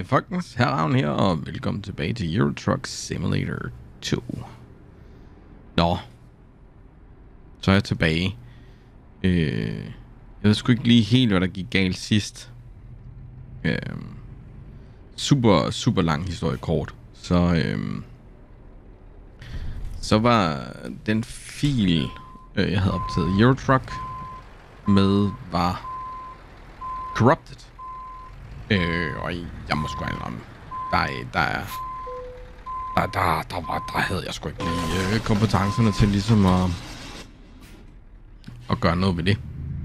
folkens, her Ravn her, og velkommen tilbage til Euro Truck Simulator 2. Nå, så er jeg tilbage. Jeg ved sgu ikke lige helt, hvad der gik galt sidst. Super lang historie kort. Så var den fil, jeg havde optaget Euro Truck med, var corrupted. Og jeg må sgu indrømme, der havde jeg sgu ikke lige kompetencerne til ligesom at gøre noget ved det.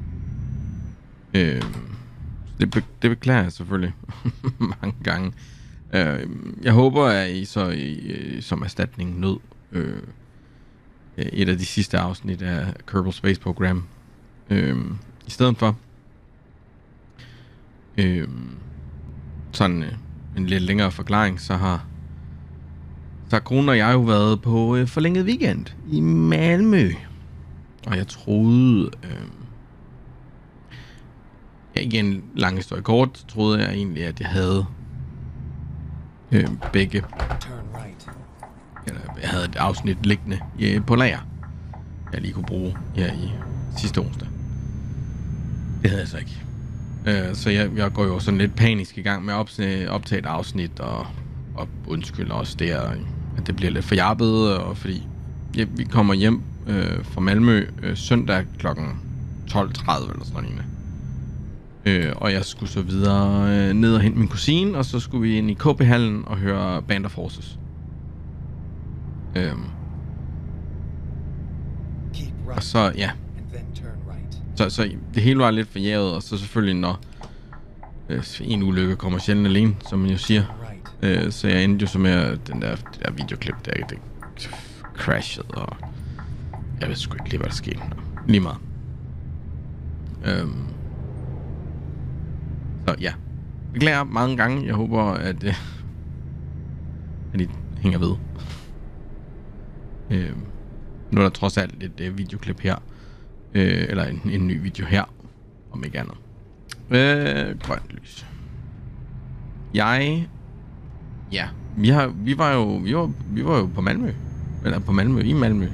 Det beklager jeg selvfølgelig mange gange. Jeg håber, at I så som erstatning nød et af de sidste afsnit af Kerbal Space Program. I stedet for sådan en lidt længere forklaring, så har Kone og jeg jo været på forlænget weekend i Malmø. Og jeg troede, igen lang historie kort, troede jeg egentlig, at jeg havde begge. Jeg havde et afsnit liggende på lager, jeg lige kunne bruge her i sidste onsdag. Det havde jeg så ikke. Så jeg går jo sådan lidt panisk i gang med at optage et afsnit, og undskylder også det, at det bliver lidt for jappet, og fordi vi kommer hjem fra Malmø søndag kl. 12.30 eller sådan noget. Og jeg skulle så videre ned og hente min kusine, og så skulle vi ind i KB-hallen og høre Band of Horses. Og så, ja. Så det hele var lidt forjævet, og så selvfølgelig, når en ulykke kommer sjældent alene, som man jo siger. Så jeg endte jo så med, det der videoklip, det crashede, og jeg ved sgu ikke lige, hvad der skete. Lige meget. Så ja. Jeg beklager mange gange. Jeg håber, at I hænger ved. Nu er der trods alt et videoklip her. Eller en ny video her, om ikke andet. Grønt lys. Ja, vi var jo på Malmø. Eller på Malmø, i Malmø.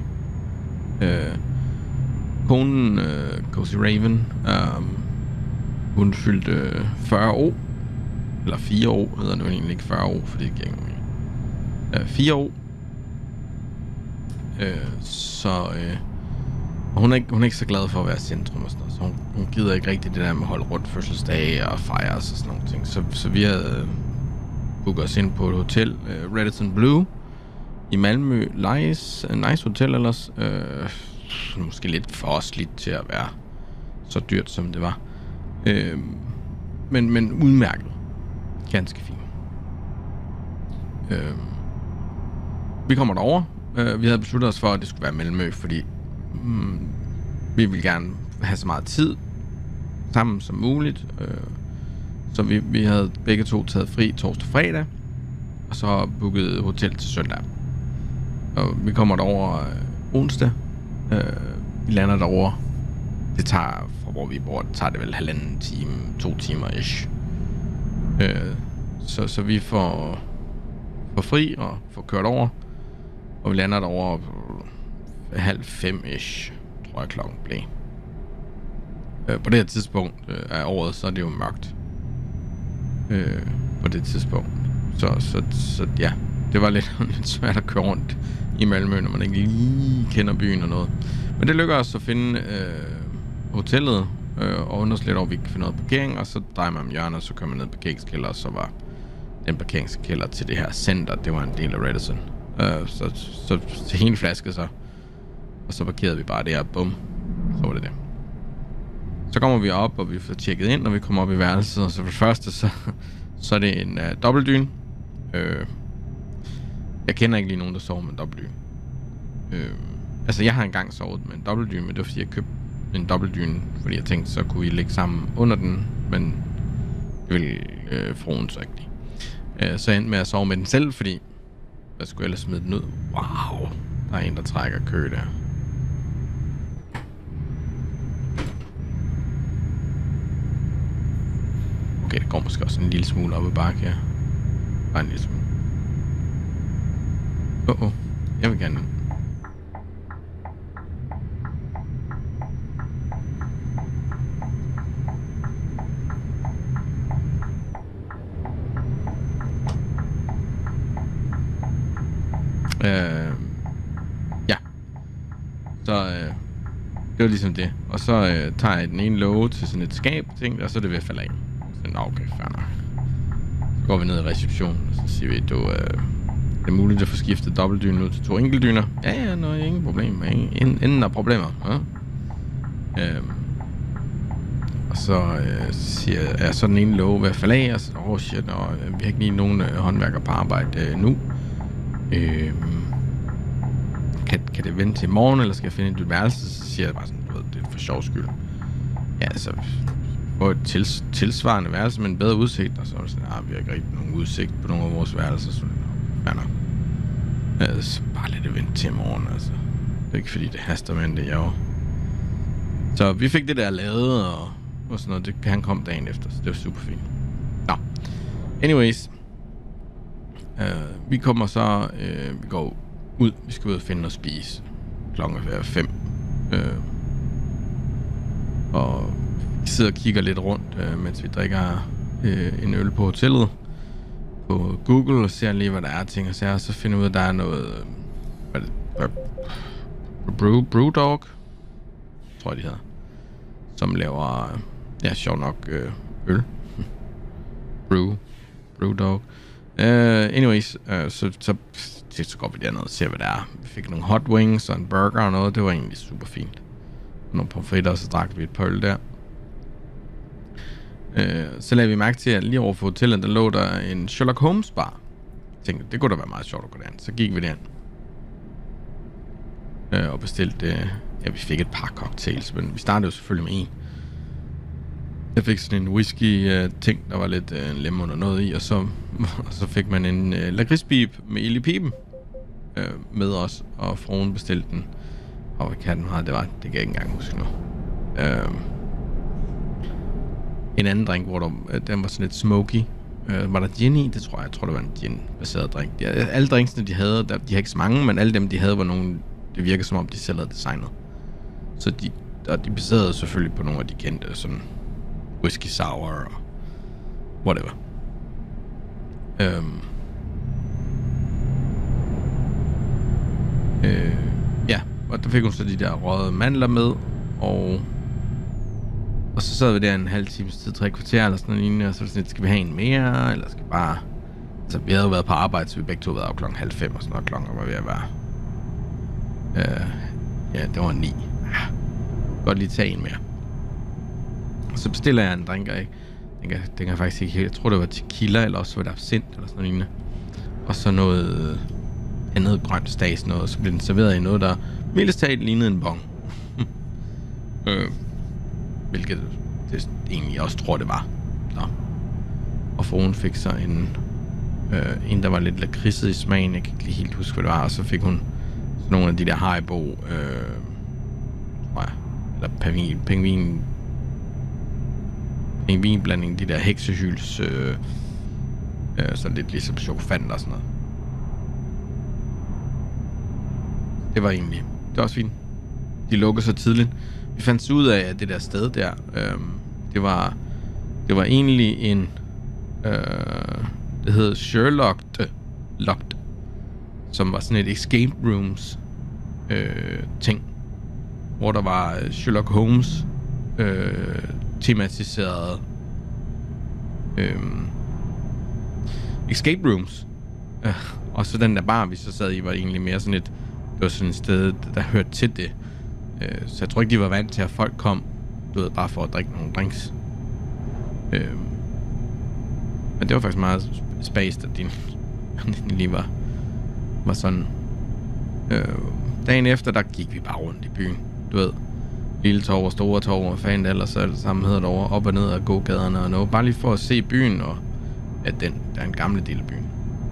Konen, Cozy Raven, hun fyldte 40 år. Eller 4 år, hedder det egentlig ikke 40 år, fordi det giver ikke nogen 4 år. Og hun er ikke så glad for at være centrum og sådan noget, så hun gider ikke rigtig det der med at holde rundt fødselsdage og fejres og sådan nogle ting. Så vi havde booket os ind på et hotel, Radisson Blu i Malmø. Nice hotel ellers. Måske lidt for slidt til at være så dyrt som det var. Men udmærket. Ganske fint. Vi kommer derover. Vi havde besluttet os for, at det skulle være Malmø, fordi vi ville gerne have så meget tid sammen som muligt. Så vi havde begge to taget fri torsdag og fredag, og så booket hotel til søndag. Og vi kommer derover onsdag. Vi lander derover. Det tager, fra hvor vi bor, det tager det vel 1,5 time, 2 timer ish. Så vi får fri og får kørt over. Og vi lander derovre 4:30 ish, tror jeg klokken blev. På det her tidspunkt af året, så er det jo mørkt. På det tidspunkt. Så ja, det var lidt svært at køre rundt i Malmø, når man ikke lige kender byen og noget. Men det lykkedes os at finde hotellet og undres lidt over, vi kan finde noget parkering, og så drejer man om hjørnet, og så kører man ned i parkeringskælder, og så var den parkeringskælder til det her center, det var en del af Radisson. Så hele flaskede sig. Og så parkerede vi bare der, bum. Så var det det. Så kommer vi op, og vi får tjekket ind, når vi kommer op i værelset. Og så for det første, så er det en dobbeltdyne. Jeg kender ikke lige nogen, der sover med en dobbeltdyne. Altså, jeg har engang sovet med en dobbeltdyne, men det var fordi, jeg købte en dobbeltdyne, fordi jeg tænkte, så kunne I ligge sammen under den, men det ville fruen så ikke lide. Så jeg endte med at sove med den selv, fordi jeg skulle ellers smide den ud. Wow, der er en, der trækker kø der. Okay, det går måske også en lille smule op ad bakke her. Bare en lille smule. Jeg vil gerne. Ja. Så det var ligesom det. Og så tager jeg den ene låge til sådan et skab, ting, og så er det ved at falde af. Så okay, fair nok. Så går vi ned i receptionen, og så siger vi, det er muligt at få skiftet dobbeltdynen ud til 2 enkeltdyner. Ja, ingen problem. Ingen problemer. Ja. Og så siger jeg, så den ene låge ved at falde af, og så, shit, og vi har ikke lige nogen håndværker på arbejde nu. Kan det vente til i morgen, eller skal jeg finde et nyt værelse? Så siger jeg bare sådan, du ved, det er for sjov skyld. Ja, altså, få et tilsvarende værelse med en bedre udsigt, og så er det sådan, vi har ikke rigtig nogen udsigt på nogle af vores værelser, så fair nok. Så bare lad det vente til i morgen, altså. Det er ikke fordi, det haster, men det er jo. Så vi fik det der lavet, og sådan noget, det kan han komme dagen efter, så det var super fint. Nå, anyways. Vi kommer så, vi går ud, vi skal ud og finde noget at spise. Klokken er 5. Og vi sidder og kigger lidt rundt, mens vi drikker en øl på hotellet. På Google og ser lige, hvad der er ting og sager. Så finder vi ud af, at der er noget Brewdog, tror jeg de hedder, som laver, sjov nok, øl. Brewdog. Anyways, så går vi derned og ser, hvad der er. Vi fik nogle hot wings og en burger og noget. Det var egentlig super fint. Nogle pomfritter, og så drak vi et par øl der. Så lagde vi mærke til, at lige over for hotellet, der lå der en Sherlock Holmes bar. Jeg tænkte, det kunne da være meget sjovt at gå derind. Så gik vi derind. Og bestilte, vi fik et par cocktails, men vi startede jo selvfølgelig med en. Jeg fik sådan en whisky ting, der var lidt lemon og noget i, og så fik man en lakridsbib med ild i piben med os, og fruen bestilte den. Og hvad kan den have? Det kan jeg ikke engang huske nu. En anden drink, hvor den var sådan lidt smoky. Var der gin i? Det tror jeg. Jeg tror, det var en gin-baseret drink. Alle drinksene, de havde, de har ikke så mange, men alle dem, de havde, var nogle, det virker som om, de selv havde designet. Så de baserede selvfølgelig på nogle af de kendte, sådan whisky sour og whatever. Og der fik hun så de der røde mandler med, og så sad vi der en halv times tid, 3 kvarter eller sådan noget, og så sådan, skal vi have en mere, eller skal bare. Så vi havde jo været på arbejde, så vi begge to været af klokken 4:30 og sådan noget, klokken var ved at være. Det var 9. Godt lige tage en mere. Og så bestiller jeg en drink, og den kan jeg faktisk ikke helt. Jeg tror, det var tequila, eller også var det absint, eller sådan noget. Og så noget andet grønt stads noget, så blev den serveret i noget, der mildest talt lignede en bong. Hvilket det egentlig også tror, det var. Nå. Og fruen fik så en der var lidt lakridset i smagen. Jeg kan ikke lige helt huske, hvad det var. Og så fik hun sådan nogle af de der Haribo, tror jeg, eller pingvinblanding, de der heksehyls, så lidt ligesom chokofant og sådan noget. Det var også fint. De lukkede så tidligt. Vi fandt ud af, at det der sted der, det var egentlig en, det hed Sherlocked, som var sådan et escape rooms ting, hvor der var Sherlock Holmes tematiseret escape rooms. Og så den der bar, vi så sad i, var egentlig mere sådan det var sådan et sted, der hørte til det. Så jeg tror ikke, de var vant til, at folk kom, bare for at drikke nogle drinks. Men det var faktisk meget spaced, at den lige var sådan. Dagen efter, der gik vi bare rundt i byen. Du ved, Lille Torv og Store Torv og fanden ellers alt sammen hedder derovre, op og ned af gågaderne og noget. Bare lige for at se byen, og at der er en gamle del af byen.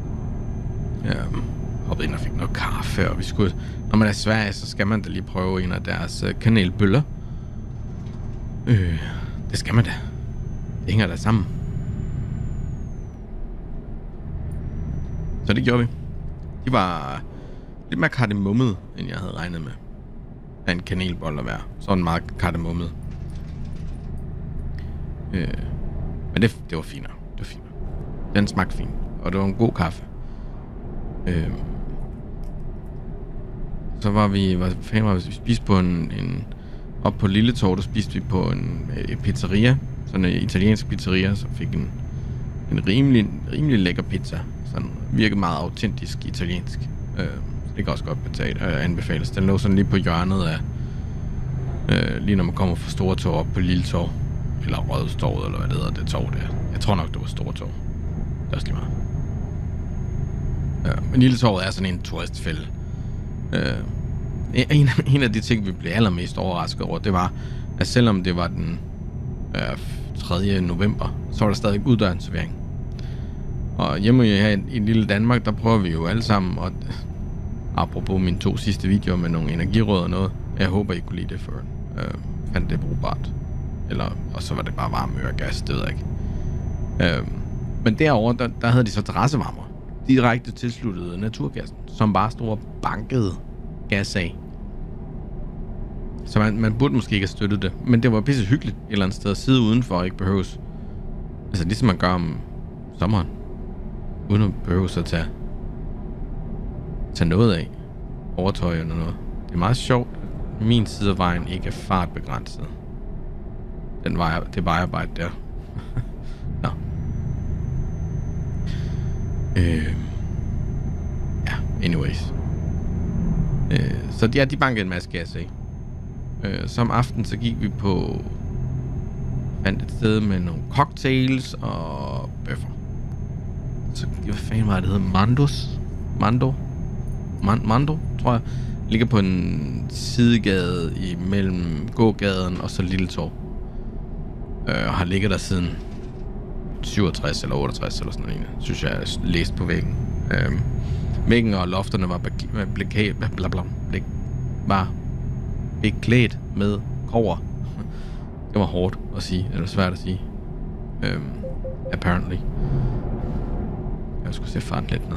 Hoppede ind og fik noget kaffe, og vi skulle. Når man er i Sverige, så skal man da lige prøve en af deres kanelbøller. Det skal man da. Det hænger da sammen. Så det gjorde vi. De var lidt mere kardemommede, end jeg havde regnet med. Af en kanelbolle at være. Sådan meget kardemommede. Men det var finere. Det var finere. Den smagte fint. Og det var en god kaffe. Så var vi spiste på en op på Lille Torv, der spiste vi på en pizzeria. Sådan en italiensk pizzeria, så fik en rimelig lækker pizza. Sådan virkede meget autentisk italiensk. Det kan også godt anbefales. Den lå sådan lige på hjørnet af lige når man kommer fra Store Torv op på Lille Torv. Eller Rådhustorvet, eller hvad det hedder, det torv der. Jeg tror nok, det var Store Torv. Det er også lige meget. Men Lille Torvet er sådan en turistfælde. En af de ting, vi blev allermest overrasket over, det var, at selvom det var den 3. november, så var der stadig uddørsservering. Og hjemme her i lille Danmark, der prøver vi jo alle sammen, og apropos mine 2 sidste videoer med nogle energiråd og noget, jeg håber, I kunne lide det, for fandt det brugbart. Og så var det bare varme og gas, det ved jeg ikke. Men derovre, der havde de så terrassevarmer, direkte tilsluttet naturgassen, som bare stod og bankede gas af. Så man burde måske ikke have støttet det, men det var pisse hyggeligt et eller andet sted at sidde udenfor og ikke behøves. Altså ligesom man gør om sommeren, uden at behøves at tage noget af, overtøj eller noget. Det er meget sjovt, at min side af vejen ikke er fartbegrænset. Det vejarbejde der. Nå. Ja, anyways. Så ja, de bankede en masse gas af. Så om aftenen, så gik vi fandt et sted med nogle cocktails og bøffer. Så hvad fanden var det, hedder? Mando, tror jeg. Ligger på en sidegade imellem gågaden og så Lille Torv. Og har ligget der siden 67 eller 68 eller sådan noget, synes jeg læst på væggen. Væggen og lofterne var beklædt med kobber. Det var hårdt at sige, eller svært at sige. Apparently. Jeg skulle se farten lidt ned.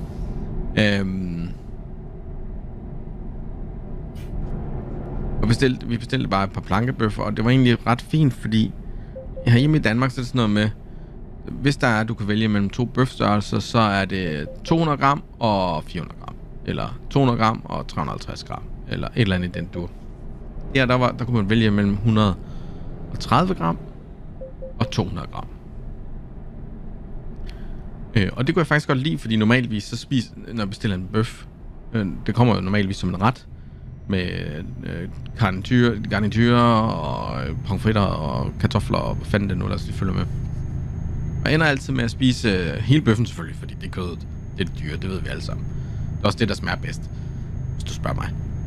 Og vi bestilte bare et par plankebøffer, og det var egentlig ret fint, fordi herhjemme i Danmark, så er det sådan noget med, hvis der er, du kan vælge mellem 2 bøfstørrelser, så er det 200 gram og 400 gram. Eller 200 gram og 350 gram. Eller et eller andet i den dur. Ja, der kunne man vælge mellem 130 gram og 200 gram. Og det kunne jeg faktisk godt lide, fordi normalvis så når jeg bestiller en bøf, det kommer jo normalvis som en ret, med garnityrer og pomfritter og kartofler og hvad fanden det nu, der skal følge med. Og jeg ender altid med at spise hele bøffen selvfølgelig, fordi det er kødet, det er dyre, det ved vi alle sammen. Det er også det, der smager bedst, hvis du spørger mig.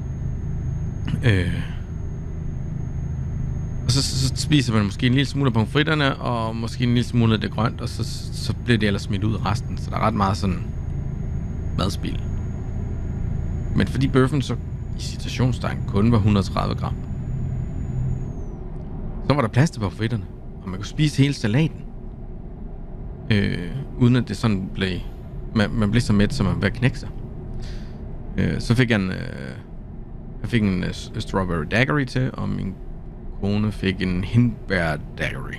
Og så spiser man måske en lille smule af pomfritterne, og måske en lille smule af det grønt, og så bliver det ellers smidt ud af resten. Så der er ret meget sådan madspil. Men fordi bøffen så i citationstegn kun var 130 gram, så var der plads til pomfritterne, og man kunne spise hele salaten. Uden at det sådan blev... Man blev så mæt, så man var ved at knække sig. Så fik jeg en strawberry daiquiri til, og min kone fik en hindbær daiquiri.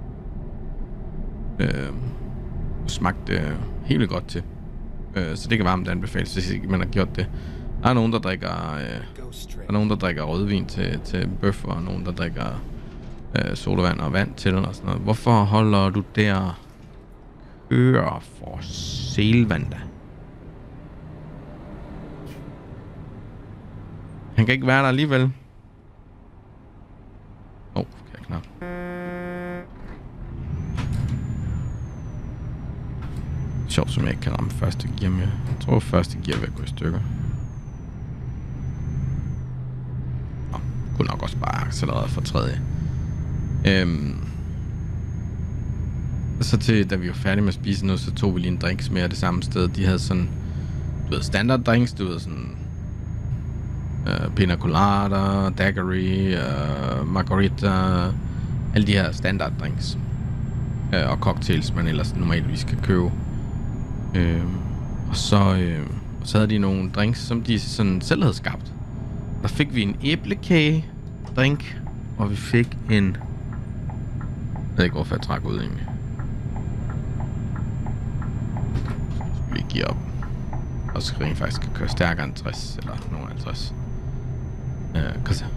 Smagte helt vildt godt til. Så det kan varmt anbefales, hvis ikke man har gjort det. Der er nogen, der drikker rødvin til bøf, og nogen, der drikker sodavand og vand til og sådan noget. Hvorfor holder du der kører for Selvanda? Han kan ikke være der alligevel. Kan jeg knap. Sjovt, som jeg ikke kan ramme første gear med. Jeg tror første gear vil gå i stykker. Kunne nok også bare accelerere for tredje. Så da vi var færdige med at spise noget, så tog vi lige en drinks mere det samme sted. De havde sådan, du ved, standard drinks, du ved, sådan pina colada, daiquiri, margarita, alle de her standard drinks. Og cocktails, man ellers normalvis kan købe. Og så havde de nogle drinks, som de sådan selv havde skabt. Der fik vi en æblekage-drink, og vi fik en... Jeg ved ikke, hvorfor jeg trækker ud egentlig. Så skal vi give op. Og så rent faktisk kan køre stærkere end 60, eller nogen 50. Kan se.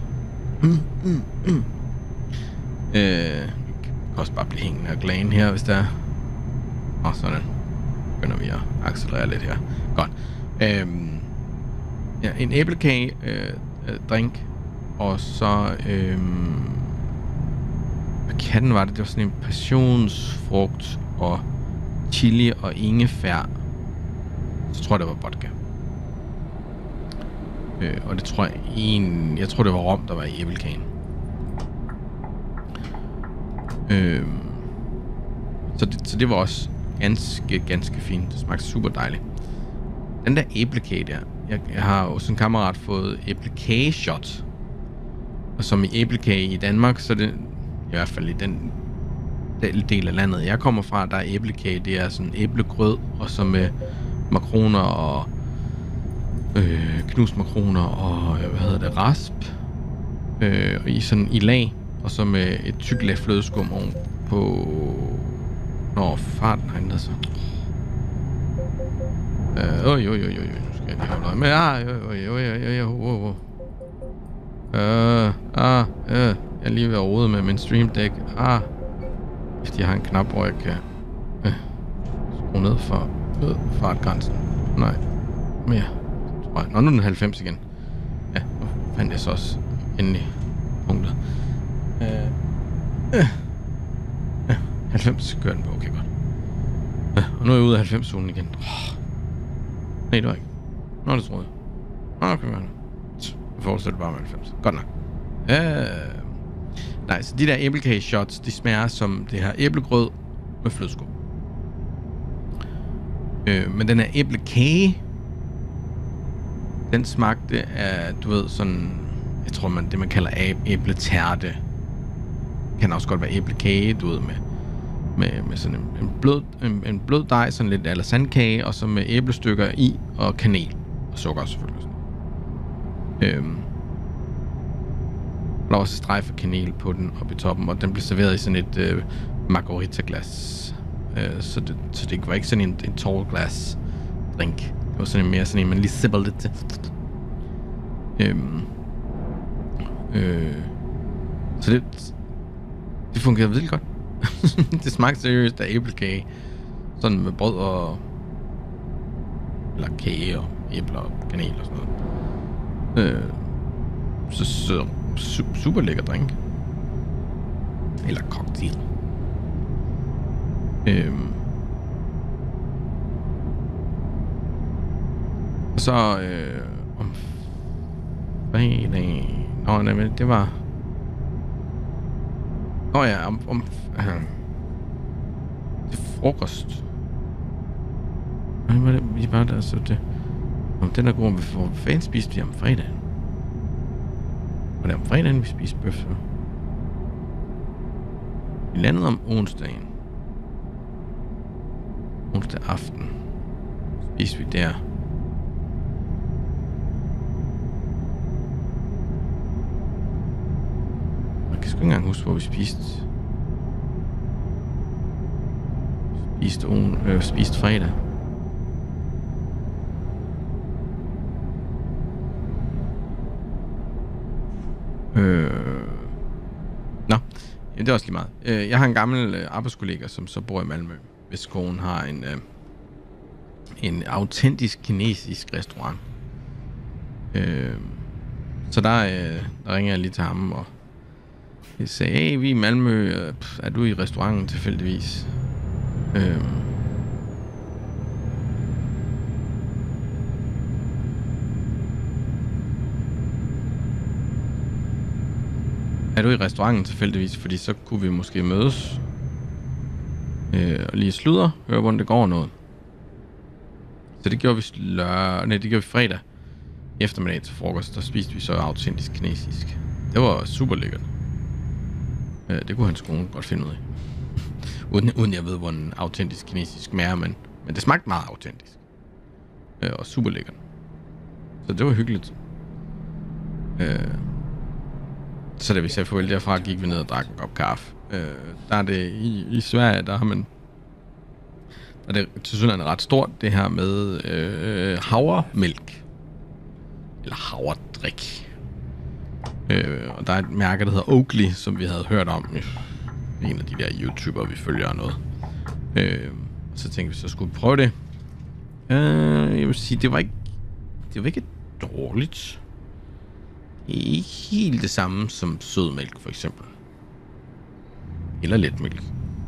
Kan også bare blive hængende og glane her, hvis der er. Og sådan. Begynder vi at accelerere lidt her. Godt. Ja, en æblekage drink. Og så hvad katten var det? Det var sådan en passionsfrugt og chili og ingefær. Så tror jeg, det var vodka. Og det tror jeg tror det var rom, der var i æblekagen. Så det var også ganske fint. Det smagte super dejligt. Den der æblekage der. Jeg har jo som kammerat fået æblekageshot. Og som i æblekage i Danmark, så det i hvert fald i den del af landet, jeg kommer fra, der er æblekage. Det er sådan æblegrød, og så med makroner og knust makroner og rasp. Og i lag, og så med et tykt lag flødeskum oven på... Nå, farten har ændret sig. Nu skal jeg lige holde øje med. Jeg er lige ved at rode med min Stream Deck. Fordi jeg har en knap, hvor jeg kan skrue ned for fartgrænsen. Nej, mere. Nå, nu er den 90 igen. Ja, nu fandt jeg så også endelig punktet. 90 kører den på, okay godt. Og nu er jeg ude af 90-zonen igen. Nej, det var ikke. Nå, det troede jeg. Okay, man. Jeg fortsætter bare med 90. Godt nok. Nej, så de der æblekage shots, de smager som det her æblegrød med flødeskum. Men den her æblekage, den smagte af, du ved, sådan, jeg tror det man kalder æbletærte. Kan også godt være æblekage, du ved, med sådan en blød dej, sådan lidt eller sandkage, og så med æblestykker i, og kanel, og sukker selvfølgelig. Der var også et strejf af kanel på den oppe i toppen, og den blev serveret i sådan et margarita-glas. Så det var ikke sådan en tall glass drink. Det var sådan mere sådan en, man lige sippede lidt til. Så det fungerede virkelig godt. Det smagte seriøst af æblekage. Sådan med brød og... eller kage og æbler og kanel og sådan noget. Så super lækker drink. Eller cocktail. Og så om fredag... Nå, nej, men det var... Nå ja, det frokost. Nej, hvad det, vi var der, så det... Om den er god, hvor fanden spiste vi om fredagen? Var det om fredagen, vi spiste bøf? Vi landede om onsdagen. Onsdag aften. Spiste vi der. Jeg kan sgu ikke engang huske, hvor vi spiste. Spiste fredag. Nå, det er også lige meget. Jeg har en gammel arbejdskollega, som så bor i Malmø, hvis konen har en autentisk kinesisk restaurant. Så der ringer jeg lige til ham, og jeg sagde, hey, vi er i Malmø, er du i restauranten tilfældigvis? Er du i restauranten tilfældigvis, fordi så kunne vi måske mødes og lige sludre, høre hvordan det går noget. Så det gjorde vi det gjorde vi fredag eftermiddag til frokost, der spiste vi så autentisk kinesisk. Det var super lækkert. Det kunne hans kone godt finde ud af. uden jeg ved, hvordan autentisk kinesisk smager, men det smagte meget autentisk. og super lækkert. Så det var hyggeligt. Så da vi sagde farvel derfra, gik vi ned og drak en kop kaffe. Der er det i Sverige, der har man... Og det er til synligheden ret stort, det her med havremælk. Eller havredrik. Og der er et mærke, der hedder Oatly, som vi havde hørt om. En af de der YouTubere, vi følger og noget. Så tænkte vi, så skulle vi prøve det. Jeg vil sige, det var ikke dårligt. Det er ikke helt det samme som sødmælk, for eksempel. Eller letmælk.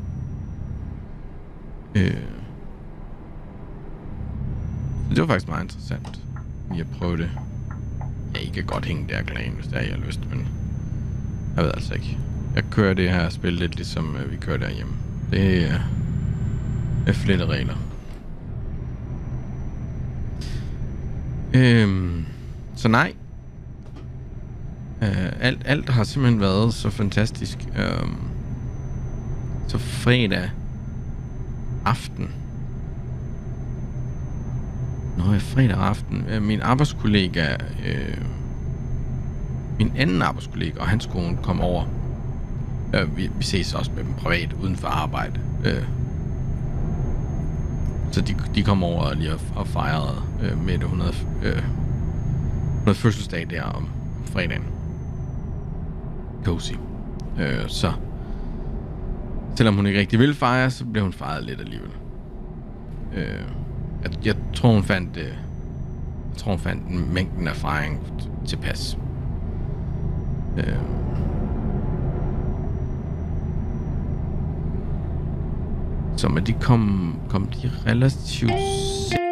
Så det var faktisk meget interessant lige at prøve det. I kan godt hænge der klan, hvis det er, I har lyst, men jeg ved altså ikke. Jeg kører det her spil lidt ligesom vi kører derhjemme. Det er flette regler. Så nej. Alt har simpelthen været så fantastisk. Så fredag aften. Fredag aften. Min arbejdskollega, min anden arbejdskollega og hans kone kom over. Vi ses også med dem privat uden for arbejde. Så de kom over lige og fejrede med det 100 fødselsdag der om fredagen. Cozy. Så selvom hun ikke rigtig ville fejre, så blev hun fejret lidt alligevel. Jeg tror hun fandt mængden af fejring tilpas. Så men de kom de relativt